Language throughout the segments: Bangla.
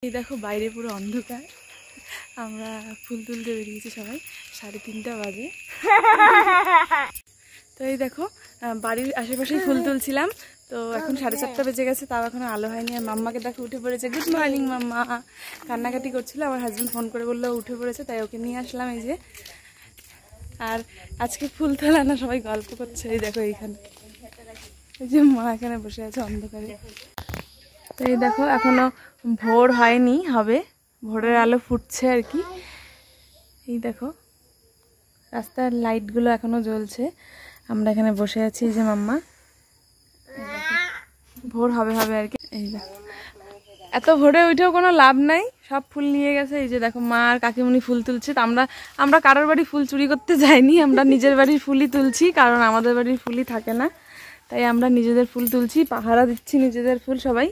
এই দেখো বাইরে পুরো অন্ধকার, আমরা ফুল তুলতে বেরিয়েছি সবাই, 3:30 বাজে। তো এই দেখো বাড়ির আশেপাশেই ফুল তুলছিলাম, তো এখন 4:30 বেজে গেছে, তাও এখনো আলো হয়নি। আর মাম্মাকে দেখো উঠে পড়েছে, গুড মর্নিং মাম্মা। কান্নাকাটি করছিল, আমার হাজব্যান্ড ফোন করে বললো উঠে পড়েছে, তাই ওকে নিয়ে আসলাম। এই যে, আর আজকে ফুল তোলা না, সবাই গল্প করছে। এই দেখো এইখানে, এই যে মা এখানে বসে আছে অন্ধকারে। তো এই দেখো এখনো ভোর হয়নি, হবে, ভোরের আলো ফুটছে আর কি। এই দেখো রাস্তার লাইটগুলো এখনো জ্বলছে, আমরা এখানে বসে আছি। এই যে মাম্মা, ভোর হবে আর কি। এই দেখো এত ভোরে উঠেও কোনো লাভ নাই, সব ফুল নিয়ে গেছে। এই যে দেখো মা আর কাকিমুনি ফুল তুলছে। তো আমরা কারোর বাড়ি ফুল চুরি করতে যাইনি, আমরা নিজের বাড়ির ফুলই তুলছি, কারণ আমাদের বাড়ির ফুলই থাকে না, তাই আমরা নিজেদের ফুল তুলছি, পাহারা দিচ্ছি নিজেদের ফুল সবাই।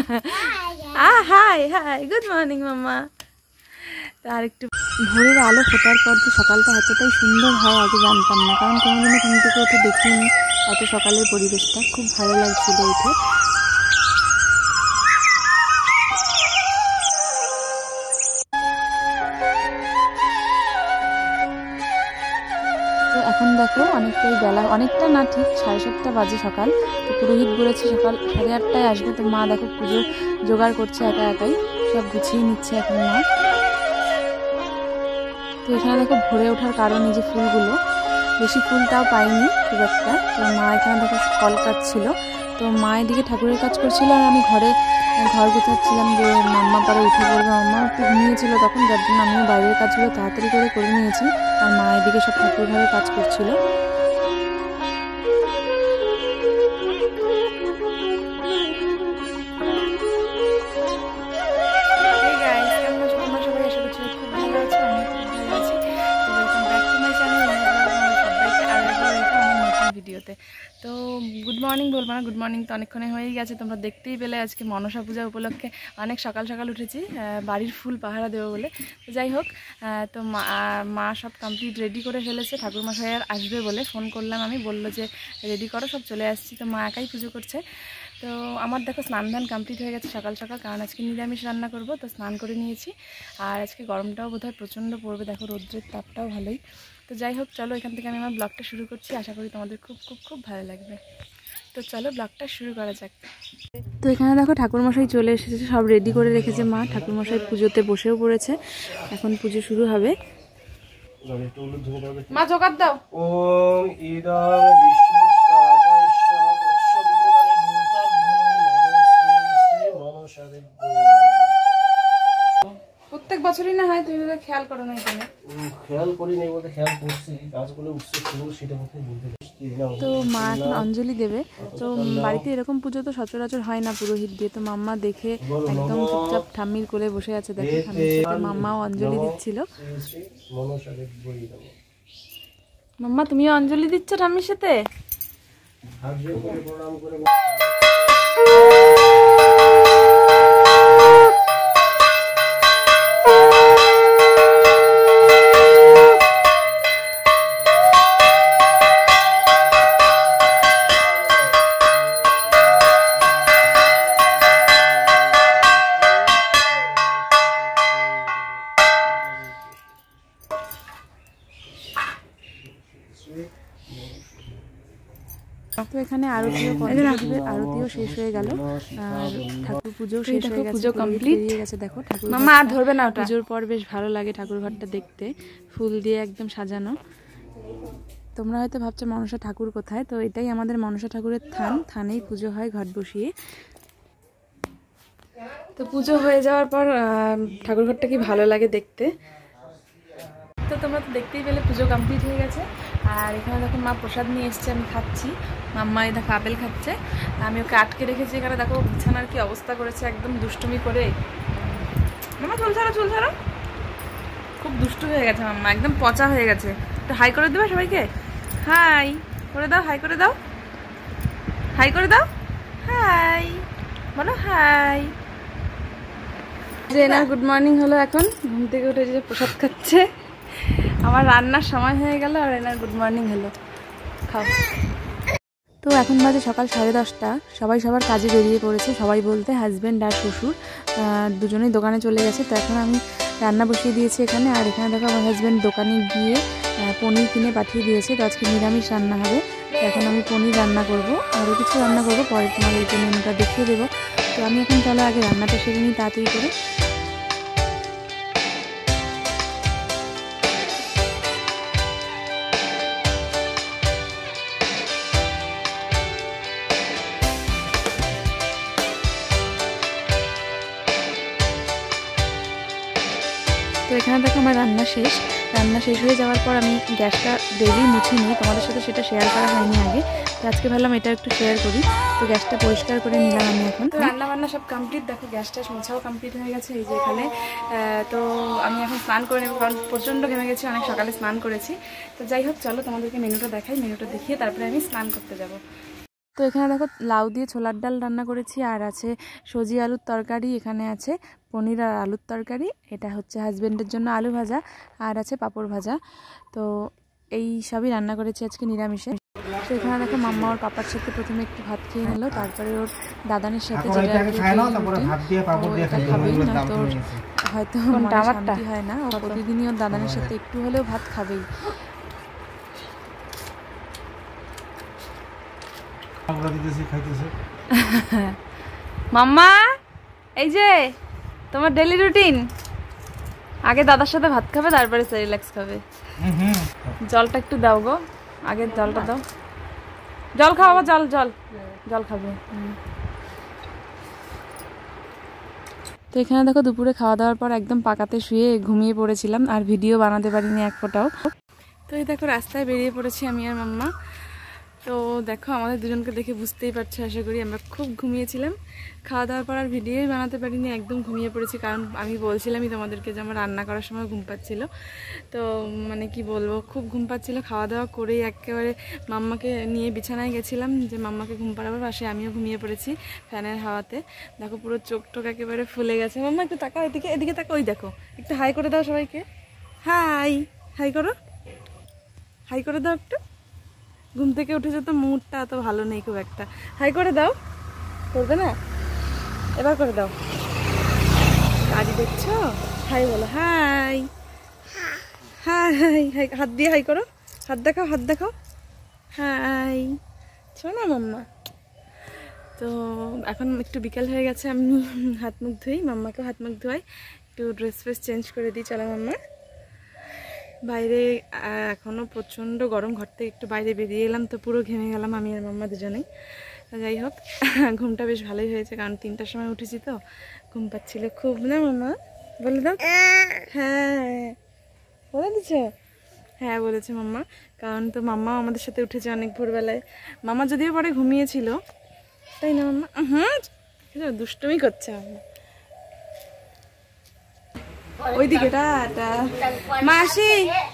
হাই হাই, গুড মর্নিং মাম্মা। আর একটু ভোরের আলো ফোটার পর যে সকালটা এতটাই সুন্দর হয় আগে জানতাম না, কারণ কোনোদিনও ঘুম থেকে উঠে দেখিনি এত সকালের পরিবেশটা, খুব ভালো লাগছিল উঠে। তো এখন দেখো অনেকটাই বেলা, অনেকটা না, ঠিক 7:30 বাজে সকাল। তো পুরোহিত বলেছে সকাল 8:30টায় আসবে। তো মা দেখো পুজো জোগাড় করছে একাই, সব গুছিয়ে নিচ্ছে এখন মা। তো এখানে দেখো ভরে ওঠার কারণ এই যে ফুলগুলো, বেশি ফুলটাও পাইনি খুব একটা। তো মা এখানে দেখো কল কাটছিল, তো মা এদিকে ঠাকুরের কাজ করছিল, আর আমি ঘর গোছাচ্ছিলাম, যে মাম্মা পরে উঠে পড়বে। মাম্মা একটু ঘুমিয়েছিল তখন, যার জন্য আমিও বাইরের কাজগুলো তাড়াতাড়ি করে নিয়েছি, আর মা এদিকে সব ঠাকুর ঘরের কাজ করছিল। ভিডিওতে তো গুড মর্নিং বলবো না, গুড মর্নিং তো অনেকক্ষণে হয়েই গেছে, তোমরা দেখতেই পেলে। আজকে মনসা পূজা উপলক্ষে অনেক সকাল উঠেছি বাড়ির ফুল পাহারা দেবো বলে। তো যাই হোক, তো মা সব কমপ্লিট রেডি করে ফেলেছে, ঠাকুরমশাই আর আসবে বলে ফোন করলাম আমি, বললো যে রেডি করো, সব চলে আসছি। তো মা একাই পুজো করছে। তো আমার দেখো স্নান ধান কমপ্লিট হয়ে গেছে সকাল, কারণ আজকে নিরামিষ রান্না করব, তো স্নান করে নিয়েছি। আর আজকে গরমটাও বোধহয় প্রচণ্ড পড়বে, দেখো রৌদ্রের তাপটাও ভালোই। তো যাই হোক, চলো এখান থেকে আমি আমার ব্লগটা শুরু করছি, আশা করি তোমাদের খুব খুব খুব ভালো লাগবে। তো চলো ব্লগটা শুরু করা যাক। তো এখানে দেখো ঠাকুরমশাই চলে এসেছে, সব রেডি করে রেখেছে মা। ঠাকুরমশাই পুজোতে বসেও পড়েছে, এখন পুজো শুরু হবে। মা জোগাড় দাও। ওম ইদং বিষ্ণু প্রত্যেক বছরই না হয়, তুমি খেয়াল করো না? এখানে খেয়াল করি নাই বলতে খেয়াল করছি, কাজগুলো উঠছে সেটা কথাই বলতে। তো মা এখন অঞ্জলি দেবে। তো বাড়িতে এরকম পুজো তো সচরাচর হয় না পুরোহিত দিয়ে। তো মাম্মা দেখে একদম চুপচাপ ঠাম্মির কোলে বসে আছে, দেখে ঠাম্মির সাথে মাম্মাও অঞ্জলি দিচ্ছিল। মাম্মা তুমিও অঞ্জলি দিচ্ছ ঠাম্মির সাথে? তো এখানে আরতিও শেষ হয়ে গেল, আর ঠাকুর পুজো শেষ হয়ে গেছে, পুজো কমপ্লিট হয়ে গেছে। দেখো ঠাকুর মামা আর ধরবে না, পুজোর পর বেশ ভালো লাগে ঠাকুর ঘরটা দেখতে, ফুল দিয়ে একদম সাজানো। তোমরা হয়তো ভাবছো মনসা ঠাকুর কোথায়, তো এটাই আমাদের মনসা ঠাকুরের থানেই পুজো হয় ঘট বসিয়ে। তো পুজো হয়ে যাওয়ার পর ঠাকুর ঘরটা কি ভালো লাগে দেখতে। তো তোমরা তো দেখতেই পেলে পুজো কমপ্লিট হয়ে গেছে। আর এখানে দেখো মা প্রসাদ নিয়ে এসছে, আমি খাচ্ছি। মাম্মা এই দেখো আপেল খাচ্ছে, আমি ওকে আটকে রেখেছি এখানে। দেখো বিছানার কি অবস্থা করেছে, একদম দুষ্টুমি করে। মাম্মা চুল ছাড়ো, খুব দুষ্টু হয়ে গেছে মাম্মা, একদম পচা হয়ে গেছে। তো হাই করে দেবে সবাইকে, হাই করে দাও, হাই করে দাও, হাই করে দাও, হাই বলো, হাই। যে না গুড মর্নিং হলো, এখন ঘুম থেকে উঠে যে প্রসাদ খাচ্ছে। আমার রান্নার সময় হয়ে গেল আর এনার গুড মর্নিং হলো, খাও। তো তো এখন বাজে সকাল 10:30, সবাই সবার কাজে বেরিয়ে পড়েছে, সবাই বলতে হাজব্যান্ড আর শ্বশুর দুজনেই দোকানে চলে গেছে। তো এখন আমি রান্না বসিয়ে দিয়েছি এখানে। আর এখানে দেখো আমার হাজব্যান্ড দোকানে গিয়ে পনির কিনে পাঠিয়ে দিয়েছে। তো আজকে নিরামিষ রান্না হবে। তো এখন আমি পনির রান্না করব, আরও কিছু রান্না করব, পরে তোমাদেরকে মেনুটা দেখিয়ে দেবো। তো আমি এখন চলো আগে রান্নাটা সেরে নিই তাড়াতাড়ি করে। তো এখানে দেখো আমার রান্না শেষ হয়ে যাওয়ার পর আমি গ্যাসটা ডেলি মুছে নিই, তোমাদের সাথে সেটা শেয়ার করা হয়নি আগে। তো আজকে ভাবলাম এটা একটু শেয়ার করি। তো গ্যাসটা পরিষ্কার করে নিলাম আমি এখন। তো রান্না বান্না সব কমপ্লিট, দেখো গ্যাসটা মোছাও কমপ্লিট হয়ে গেছে এই যে এখানে। তো আমি এখন স্নান করে নেবো, কারণ প্রচণ্ড ঘেমে গেছি, অনেক সকালে স্নান করেছি। তো যাই হোক চলো তোমাদেরকে মেনুটা দেখাই, মেনুটা দেখিয়ে তারপরে আমি স্নান করতে যাব। তো এখানে দেখো লাউ দিয়ে ছোলার ডাল রান্না করেছি, আর আছে সজি আলুর তরকারি, এখানে আছে পনির আর আলুর তরকারি, এটা হচ্ছে হাজব্যান্ডের জন্য আলু ভাজা, আর আছে পাঁপড় ভাজা। তো এই সবই রান্না করেছি আজকে নিরামিষে। তো এখানে দেখো মাম্মা ওর পাপার সাথে প্রথমে একটু ভাত খেয়ে নিল, তারপরে ওর দাদানের সাথে খাবেই না, তো হয়তো শান্তি হয় না, ও প্রতিদিনই ওর দাদানের সাথে একটু হলেও ভাত খাবেই। মাম্মা এই যে তোমার ডেলি রুটিন, আগে দাদার সাথে ভাত খাবে, তারপরে রিল্যাক্স খাবে। জলটা একটু দাও গো, আগে জলটা দাও, জল খাওয়া, জল খাবে। তো এখানে দেখো দুপুরে খাওয়া দাওয়ার পর একদম পাকাতে শুয়ে ঘুমিয়ে পড়েছিলাম, আর ভিডিও বানাতে পারিনি এক ফোঁটাও। তো এই দেখো রাস্তায় বেরিয়ে পড়েছি আমি আর মাম্মা। তো দেখো আমাদের দুজনকে দেখে বুঝতেই পারছো আশা করি, আমরা খুব ঘুমিয়েছিলাম। খাওয়া দাওয়ার পর আর ভিডিওই বানাতে পারিনি, একদম ঘুমিয়ে পড়েছি। কারণ আমি বলছিলামই তোমাদেরকে যে আমার রান্না করার সময় ঘুম পাচ্ছিলো। তো মানে কি বলবো, খুব ঘুম পাচ্ছিলো। খাওয়া দাওয়া করেই একেবারে মাম্মাকে নিয়ে বিছানায় গেছিলাম যে মাম্মাকে ঘুম পাড়াবার পাশে আমিও ঘুমিয়ে পড়েছি ফ্যানের হাওয়াতে। দেখো পুরো চোখ টোক একেবারে ফুলে গেছে। মাম্মা একটু তাকাও এদিকে, এদিকে তাকাও, ওই দেখো একটু হাই করে দাও সবাইকে, হাই করো, হাই করে দাও একটু। ঘুম থেকে উঠেছে তো মুডটা তো ভালো নেই খুব একটা, হাই করে দাও। করবে না? এবার করে দাও। গাড়ি দেখছো? হাই বলো, হাই হাই হাই, হাত দিয়ে হাই করো, হাত দেখাও, হাত দেখাও, হাই। শোনো মাম্মা। তো এখন একটু বিকেল হয়ে গেছে, আমি হাত মুখ ধুই, মাম্মাকেও হাত মুখ ধোয়াই, একটু ড্রেস ফ্রেস চেঞ্জ করে দিই। চলো মাম্মা, বাইরে এখনও প্রচণ্ড গরম, ঘর থেকে একটু বাইরে বেরিয়ে এলাম তো পুরো ঘেমে গেলাম আমি আর মাম্মা দুজনেই। যাই হোক ঘুমটা বেশ ভালোই হয়েছে, কারণ 3টার সময় উঠেছি তো ঘুম পাচ্ছিল খুব। না মাম্মা বলে দাও, হ্যাঁ বলে দিচ্ছ, হ্যাঁ বলেছে মাম্মা। কারণ তো মাম্মা আমাদের সাথে উঠেছে অনেক ভোরবেলায়, মাম্মা যদিও পরে ঘুমিয়েছিল, তাই না মাম্মা? দুষ্টুমি করছে মাম্মা। ওইদিকে মাসি।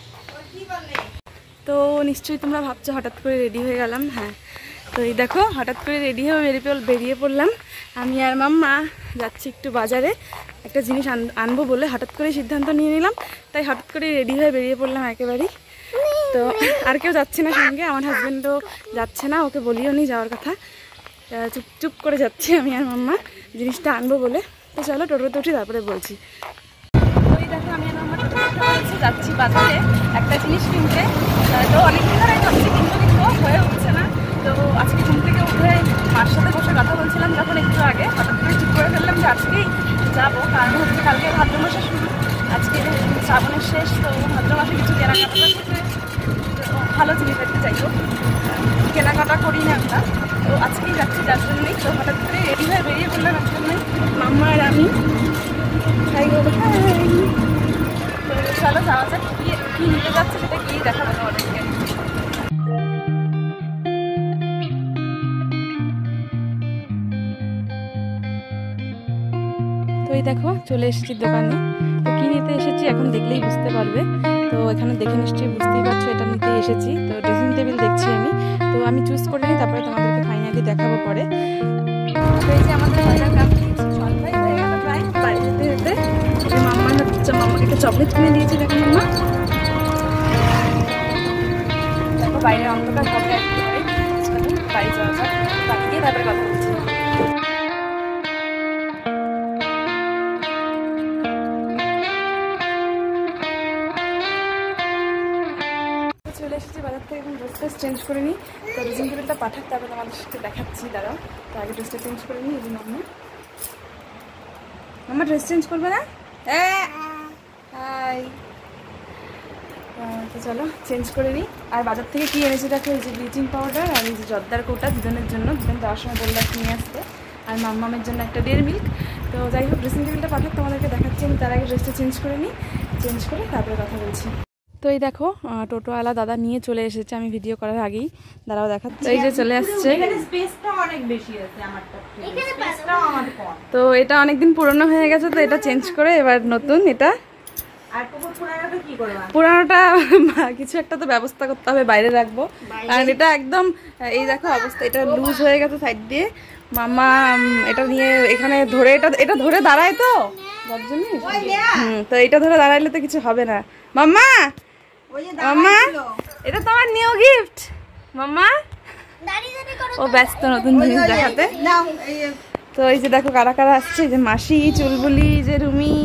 তো নিশ্চয়ই তোমরা ভাবছো হঠাৎ করে রেডি হয়ে গেলাম। হ্যাঁ, তো এই দেখো হঠাৎ করে রেডি হয়ে বেরিয়ে পড়লাম। আমি আর মাম্মা যাচ্ছি একটু বাজারে, একটা জিনিস আনবো বলে হঠাৎ করে সিদ্ধান্ত নিয়ে নিলাম, তাই হঠাৎ করে রেডি হয়ে বেরিয়ে পড়লাম একেবারেই। তো আর কেউ যাচ্ছে না সঙ্গে, আমার হাজব্যান্ডও যাচ্ছে না, ওকে বলিও নি যাওয়ার কথা। চুপ করে যাচ্ছি আমি আর মাম্মা জিনিসটা আনবো বলে। তো চলো টোটোতে উঠি, তারপরে বলছি। দেখো আমি আর মাম্মা টোটো যাচ্ছি বাজারে একটা জিনিস কিনতে। তো অনেকদিন ধরে ভাবছি কিন্তু হয়ে উঠছে না। তো আজকে ঘুম থেকে উঠে মার সাথে বসে কথা বলছিলাম যখন একটু আগে, হঠাৎ করে ঠিক করে ফেললাম যে আজকেই যাবো, কারণ হচ্ছে কালকে ভাদ্র মাসে শুরু, আজকে শ্রাবণের শেষ। তো ভাদ্র মাসে কিছু কেনাকাটা করতে, ভালো জিনিস দেখতে চাই, তো কেনাকাটা করি না আমরা। তো আজকেই যাচ্ছি যার জন্যই। তো হঠাৎ করে রেডি হয়ে বেরিয়ে পড়লাম এর জন্যই, মাম্মা আর আমি। চলো যাওয়া যাক, কি নিতে যাচ্ছে সেটা গিয়ে দেখাবো তোমাদেরকে। তো এই দেখো চলে এসেছি দোকানে। তো কি নিতে এসেছি এখন দেখলেই বুঝতে পারবে। তো এখানে দেখে নিশ্চয়ই বুঝতেই পারছো এটা নিতে এসেছি। তো ড্রেসিং টেবিল দেখছি আমি, তো আমি চুজ করে নিই, তারপরে তোমাদেরকে ফাইনালি দেখাবো পরে। তো এই যে আমাদের বাজার কমপ্লিট, সন্ধ্যায় হয়ে গেল প্রায়। বাড়ি যেতে যেতে মাম্মাকে একটা চকলেট কিনে দিয়েছি। দেখো মাম্মা, দেখো বাইরের অন্ধকার হবে, বাড়ি যাওয়া তারপরে কথা বলছি। চলে এসেছি বাজার থেকে, এখন ড্রেসটা চেঞ্জ করে নিই। তো ড্রেসিং টেবিলটা পাঠাক, তারপরে তোমাদের সাথে দেখাচ্ছি। দাঁড়াও, তো আগে ড্রেসটা চেঞ্জ করে নিই। এই যে মাম্মা ড্রেস চেঞ্জ করবে না? হাই, তো চলো চেঞ্জ করে নিই। আর বাজার থেকে কি এনেছি দেখো, এই যে ব্লিচিং পাউডার আর এই যে জর্দার কৌটা, দুজনের জন্য। দুজন যাওয়ার সময় বললে নিয়ে আসতে, আর মাম্মামের জন্য একটা ডেয়ারি মিল্ক। তো যাই হোক, ড্রেসিং টেবিলটা পাঠাক, তোমাদেরকে দেখাচ্ছি। আমি তার আগে ড্রেসটা চেঞ্জ করে নিই, চেঞ্জ করে তারপরে কথা বলছি। তো এই দেখো টোটোওয়ালা দাদা নিয়ে চলে এসেছে আমি ভিডিও করার আগেই। দাঁড়াও দেখাচ্ছি, এই যে চলে আসছে। তো এটা অনেকদিন পুরনো হয়ে গেছে, তো এটা চেঞ্জ করে এবার নতুন এটা। পুরানোটা কিছু একটা তো ব্যবস্থা করতে হবে, বাইরে রাখবো। কারণ এটা একদম এই দেখো অবস্থা, এটা লুজ হয়ে গেছে সাইড দিয়ে। মাম্মা এটা নিয়ে এখানে ধরে, এটা ধরে দাঁড়ায় তো যার জন্য। তো এটা ধরে দাঁড়াইলে তো কিছু হবে না। মাম্মা মাম্মা এটা তোমার নিউ গিফট। মাম্মা ও ব্যস্ত নতুন জিনিস দেখাতে। তো এই যে দেখো কারা কারা আসছে, যে মাসি, চুলবুলি, যে রুমি,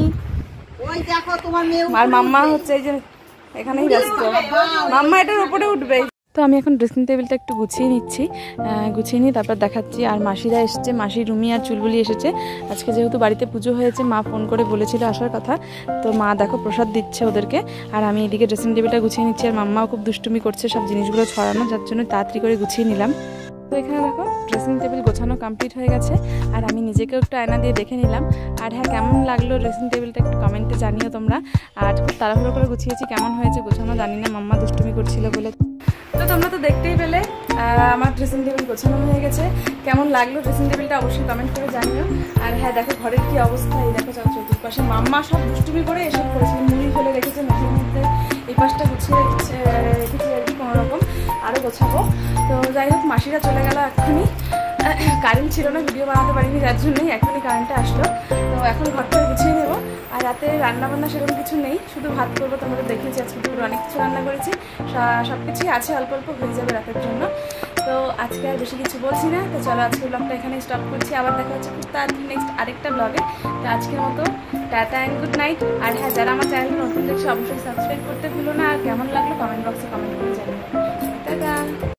আর মাম্মা হচ্ছে এই যে এখানেই ব্যস্ত। মাম্মা এটার উপরে উঠবে। তো আমি এখন ড্রেসিং টেবিলটা একটু গুছিয়ে নিচ্ছি, গুছিয়ে নিই তারপর দেখাচ্ছি। আর মাসিরা এসছে, মাসি, রুমি আর চুলবুলি এসেছে। আজকে যেহেতু বাড়িতে পুজো হয়েছে, মা ফোন করে বলেছিল আসার কথা। তো মা দেখো প্রসাদ দিচ্ছে ওদেরকে, আর আমি এদিকে ড্রেসিং টেবিলটা গুছিয়ে নিচ্ছি। আর মাম্মাও খুব দুষ্টুমি করছে সব জিনিসগুলো ছড়ানো, যার জন্য তাড়াতাড়ি করে গুছিয়ে নিলাম। তো এখানে দেখো ড্রেসিং টেবিল গোছানো কমপ্লিট হয়ে গেছে, আর আমি নিজেকেও একটু আয়না দিয়ে দেখে নিলাম। আর হ্যাঁ, কেমন লাগলো ড্রেসিং টেবিলটা একটু কমেন্টে জানিও তোমরা। আর খুব তাড়াহুড়ো করে গুছিয়েছি, কেমন হয়েছে গোছানো জানি না, মাম্মা দুষ্টুমি করছিল বলে। তো তোমরা তো দেখতেই পেলে আমার ড্রেসিং টেবিল গোছানো হয়ে গেছে। কেমন লাগলো ড্রেসিং টেবিলটা অবশ্যই কমেন্ট করে জানিও। আর হ্যাঁ দেখো ঘরের কি অবস্থা, এই দেখো চতুর্পাশে মাম্মা সব দুষ্টুমি করে এসব করেছে, মুড়ি ফেলে রেখেছে মাঝের মধ্যে। এই পাশটা গুছিয়ে রেখেছি আর কি, কোনোরকম আরও গোছাবো। তো যাই হোক, মাসিরা চলে গেল এক্ষুনি। কারেন্ট ছিল না, ভিডিও বানাতে পারিনি, যার জন্যই এখনই কারেন্টটা আসলো। তো এখন ঘরটা গুছিয়ে নেবো। আর রাতে রান্নাবান্না সেরকম কিছু নেই, শুধু ভাত করবো। তোমাদের দেখেছি আজকে দুপুরে অনেক কিছু রান্না করেছি, সব কিছুই আছে, অল্প অল্প হয়ে যাবে রাতের জন্য। তো আজকে আর বেশি কিছু বলছি না। তো চলো আজকের ব্লগটা এখানে স্টপ করছি, আবার দেখা হচ্ছে খুব তাড়াতাড়ি নেক্সট আরেকটা ব্লগে। তো আজকের মতো টাটা অ্যান্ড গুড নাইট। আর হ্যাঁ, যারা আমার চ্যানেল নতুন দেখছে অবশ্যই সাবস্ক্রাইব করতে ভুলো না। আর কেমন লাগলো কমেন্ট বক্সে কমেন্ট করে জানিও। টাটা।